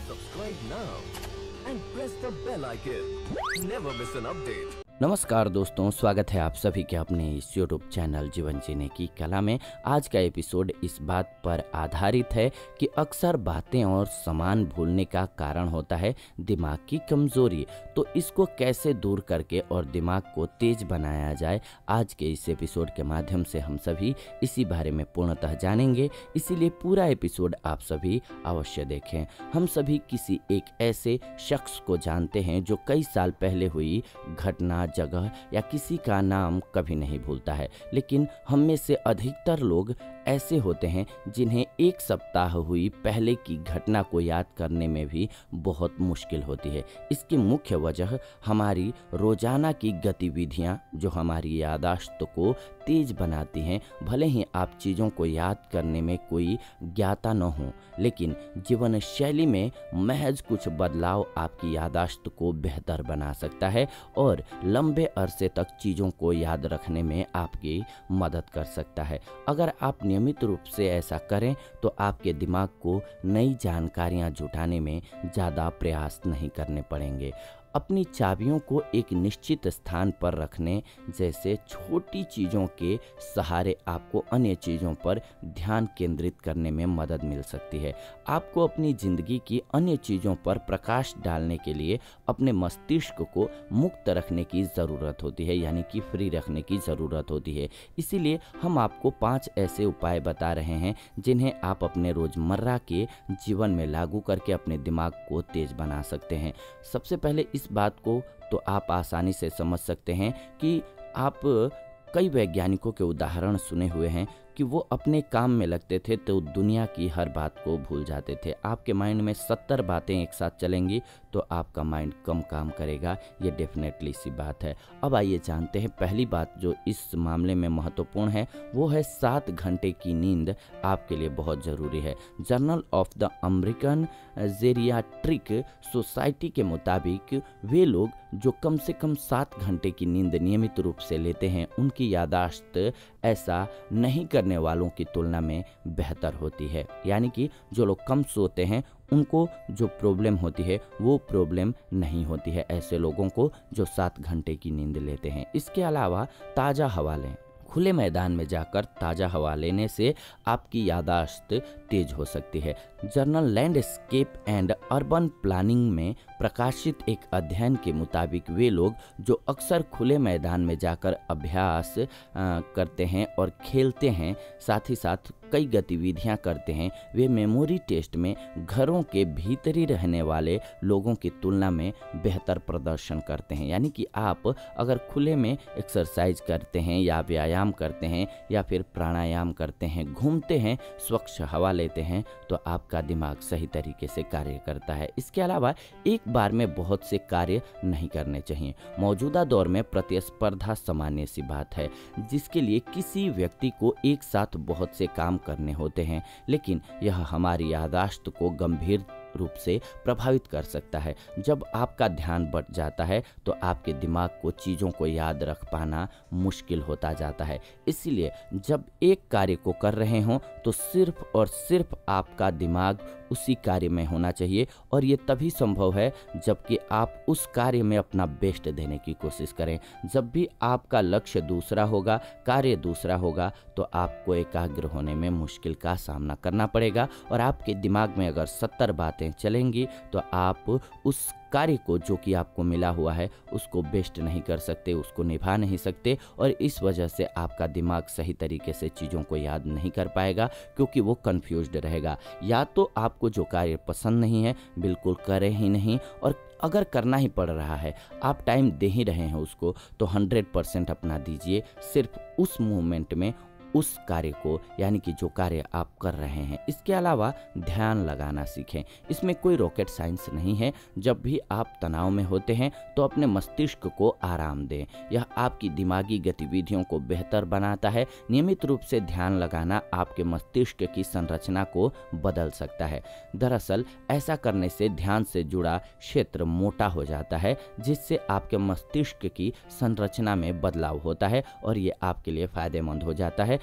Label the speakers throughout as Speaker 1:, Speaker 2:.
Speaker 1: Subscribe now and press the bell icon. Never miss an update.
Speaker 2: नमस्कार दोस्तों, स्वागत है आप सभी के अपने इस YouTube चैनल जीवन जीने की कला में। आज का एपिसोड इस बात पर आधारित है कि अक्सर बातें और सामान भूलने का कारण होता है दिमाग की कमजोरी। तो इसको कैसे दूर करके और दिमाग को तेज बनाया जाए, आज के इस एपिसोड के माध्यम से हम सभी इसी बारे में पूर्णतः जानेंगे। इसीलिए पूरा एपिसोड आप सभी अवश्य देखें। हम सभी किसी एक ऐसे शख्स को जानते हैं जो कई साल पहले हुई घटना, जगह या किसी का नाम कभी नहीं भूलता है, लेकिन हम में से अधिकतर लोग ऐसे होते हैं जिन्हें एक सप्ताह हुई पहले की घटना को याद करने में भी बहुत मुश्किल होती है। इसकी मुख्य वजह हमारी रोजाना की गतिविधियां जो हमारी याददाश्त को तेज बनाती हैं। भले ही आप चीज़ों को याद करने में कोई ज्ञाता न हो, लेकिन जीवन शैली में महज कुछ बदलाव आपकी याददाश्त को बेहतर बना सकता है और लंबे अरसे तक चीज़ों को याद रखने में आपकी मदद कर सकता है। अगर आप नियमित रूप से ऐसा करें तो आपके दिमाग को नई जानकारियां जुटाने में ज़्यादा प्रयास नहीं करने पड़ेंगे। अपनी चाबियों को एक निश्चित स्थान पर रखने जैसे छोटी चीज़ों के सहारे आपको अन्य चीज़ों पर ध्यान केंद्रित करने में मदद मिल सकती है। आपको अपनी ज़िंदगी की अन्य चीज़ों पर प्रकाश डालने के लिए अपने मस्तिष्क को मुक्त रखने की ज़रूरत होती है, यानी कि फ्री रखने की ज़रूरत होती है। इसीलिए हम आपको 5 ऐसे उपाय बता रहे हैं जिन्हें आप अपने रोज़मर्रा के जीवन में लागू करके अपने दिमाग को तेज बना सकते हैं। सबसे पहले इस बात को तो आप आसानी से समझ सकते हैं कि आप कई वैज्ञानिकों के उदाहरण सुने हुए हैं कि वो अपने काम में लगते थे तो दुनिया की हर बात को भूल जाते थे। आपके माइंड में 70 बातें एक साथ चलेंगी तो आपका माइंड कम काम करेगा, ये डेफिनेटली सी बात है। अब आइए जानते हैं पहली बात जो इस मामले में महत्वपूर्ण है, वो है 7 घंटे की नींद आपके लिए बहुत ज़रूरी है। Journal of the American Geriatric Society के मुताबिक वे लोग जो कम से कम 7 घंटे की नींद नियमित रूप से लेते हैं उनकी याददाश्त ऐसा नहीं करने वालों की तुलना में बेहतर होती है। यानी कि जो लोग कम सोते हैं उनको जो प्रॉब्लम होती है वो प्रॉब्लम नहीं होती है ऐसे लोगों को जो 7 घंटे की नींद लेते हैं। इसके अलावा ताज़ा हवा लें। खुले मैदान में जाकर ताज़ा हवा लेने से आपकी याददाश्त तेज हो सकती है। Journal Landscape and Urban Planning में प्रकाशित एक अध्ययन के मुताबिक वे लोग जो अक्सर खुले मैदान में जाकर अभ्यास करते हैं और खेलते हैं, साथ ही साथ कई गतिविधियां करते हैं, वे मेमोरी टेस्ट में घरों के भीतरी रहने वाले लोगों की तुलना में बेहतर प्रदर्शन करते हैं। यानी कि आप अगर खुले में एक्सरसाइज करते हैं या व्यायाम करते हैं या फिर प्राणायाम करते हैं, घूमते हैं, स्वच्छ हवा लेते हैं, तो आपका दिमाग सही तरीके से कार्य करता है। इसके अलावा एक बार में बहुत से कार्य नहीं करने चाहिए। मौजूदा दौर में प्रतिस्पर्धा सामान्य सी बात है, जिसके लिए किसी व्यक्ति को एक साथ बहुत से काम करने होते हैं, लेकिन यह हमारी याददाश्त को गंभीर रूप से प्रभावित कर सकता है। जब आपका ध्यान बढ़ जाता है तो आपके दिमाग को चीज़ों को याद रख पाना मुश्किल होता जाता है। इसलिए जब एक कार्य को कर रहे हों तो सिर्फ और सिर्फ आपका दिमाग उसी कार्य में होना चाहिए, और ये तभी संभव है जबकि आप उस कार्य में अपना बेस्ट देने की कोशिश करें। जब भी आपका लक्ष्य दूसरा होगा, कार्य दूसरा होगा, तो आपको एकाग्र होने में मुश्किल का सामना करना पड़ेगा और आपके दिमाग में अगर 70 बातें चलेंगी तो आप उस कार्य को जो कि आपको मिला हुआ है उसको बेस्ट नहीं कर सकते, उसको निभा नहीं सकते, और इस वजह से आपका दिमाग सही तरीके से चीज़ों को याद नहीं कर पाएगा क्योंकि वो कंफ्यूज्ड रहेगा। या तो आपको जो कार्य पसंद नहीं है बिल्कुल करें ही नहीं, और अगर करना ही पड़ रहा है, आप टाइम दे ही रहे हैं उसको, तो 100% अपना दीजिए सिर्फ उस मोमेंट में उस कार्य को, यानी कि जो कार्य आप कर रहे हैं। इसके अलावा ध्यान लगाना सीखें। इसमें कोई रॉकेट साइंस नहीं है। जब भी आप तनाव में होते हैं तो अपने मस्तिष्क को आराम दें, यह आपकी दिमागी गतिविधियों को बेहतर बनाता है। नियमित रूप से ध्यान लगाना आपके मस्तिष्क की संरचना को बदल सकता है। दरअसल ऐसा करने से ध्यान से जुड़ा क्षेत्र मोटा हो जाता है, जिससे आपके मस्तिष्क की संरचना में बदलाव होता है और ये आपके लिए फायदेमंद हो जाता है।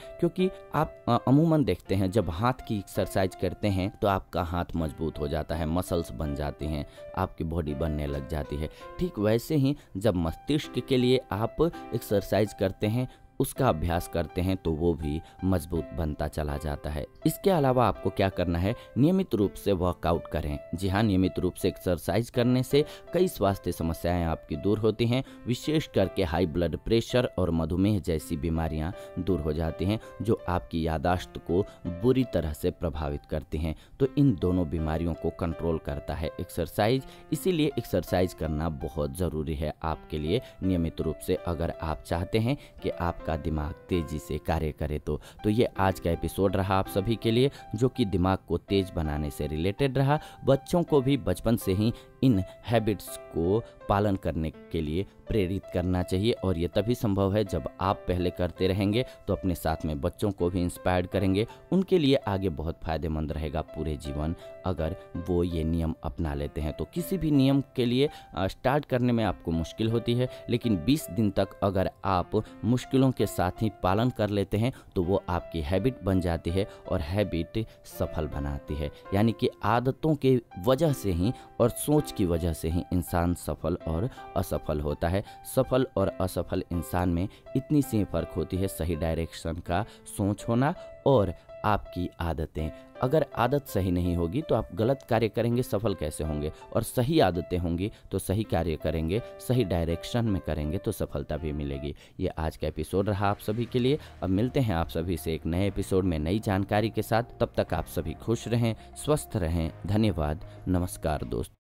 Speaker 2: क्योंकि आप अमूमन देखते हैं जब हाथ की एक्सरसाइज करते हैं तो आपका हाथ मजबूत हो जाता है, मसल्स बन जाती हैं, आपकी बॉडी बनने लग जाती है। ठीक वैसे ही जब मस्तिष्क के लिए आप एक्सरसाइज करते हैं, उसका अभ्यास करते हैं, तो वो भी मजबूत बनता चला जाता है। इसके अलावा आपको क्या करना है, नियमित रूप से वर्कआउट करें। जी हाँ, नियमित रूप से एक्सरसाइज करने से कई स्वास्थ्य समस्याएं आपकी दूर होती हैं, विशेष करके हाई ब्लड प्रेशर और मधुमेह जैसी बीमारियां दूर हो जाती हैं जो आपकी यादाश्त को बुरी तरह से प्रभावित करती हैं। तो इन दोनों बीमारियों को कंट्रोल करता है एक्सरसाइज, इसीलिए एक्सरसाइज करना बहुत ज़रूरी है आपके लिए नियमित रूप से, अगर आप चाहते हैं कि आपका दिमाग तेजी से कार्य करे। तो ये आज का एपिसोड रहा आप सभी के लिए, जो कि दिमाग को तेज बनाने से रिलेटेड रहा। बच्चों को भी बचपन से ही इन हैबिट्स को पालन करने के लिए प्रेरित करना चाहिए, और ये तभी संभव है जब आप पहले करते रहेंगे तो अपने साथ में बच्चों को भी इंस्पायर्ड करेंगे। उनके लिए आगे बहुत फायदेमंद रहेगा पूरे जीवन अगर वो ये नियम अपना लेते हैं। तो किसी भी नियम के लिए स्टार्ट करने में आपको मुश्किल होती है, लेकिन 20 दिन तक अगर आप मुश्किलों के साथ ही पालन कर लेते हैं तो वो आपकी हैबिट बन जाती है, और हैबिट सफल बनाती है। यानी कि आदतों के वजह से ही और सोच की वजह से ही इंसान सफल और असफल होता है। सफल और असफल इंसान में इतनी सी फर्क होती है, सही डायरेक्शन का सोच होना और आपकी आदतें। अगर आदत सही नहीं होगी तो आप गलत कार्य करेंगे, सफल कैसे होंगे? और सही आदतें होंगी तो सही कार्य करेंगे, सही डायरेक्शन में करेंगे तो सफलता भी मिलेगी। ये आज का एपिसोड रहा आप सभी के लिए। अब मिलते हैं आप सभी से एक नए एपिसोड में नई जानकारी के साथ। तब तक आप सभी खुश रहें, स्वस्थ रहें। धन्यवाद, नमस्कार दोस्त।